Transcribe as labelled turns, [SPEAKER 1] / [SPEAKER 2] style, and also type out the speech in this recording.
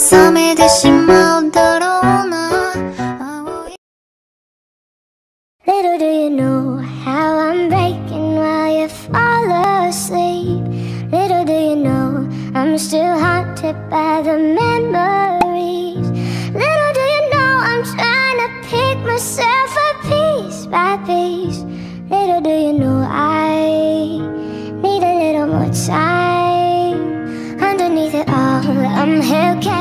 [SPEAKER 1] 冷めてしまうだろうな。
[SPEAKER 2] Little do you know how I'm breaking while you fall asleep. Little do you know I'm still haunted by the memories. Little do you know I'm trying to pick myself up piece by piece. Little do you know I need a little more time. Underneath it all, I'm held captive.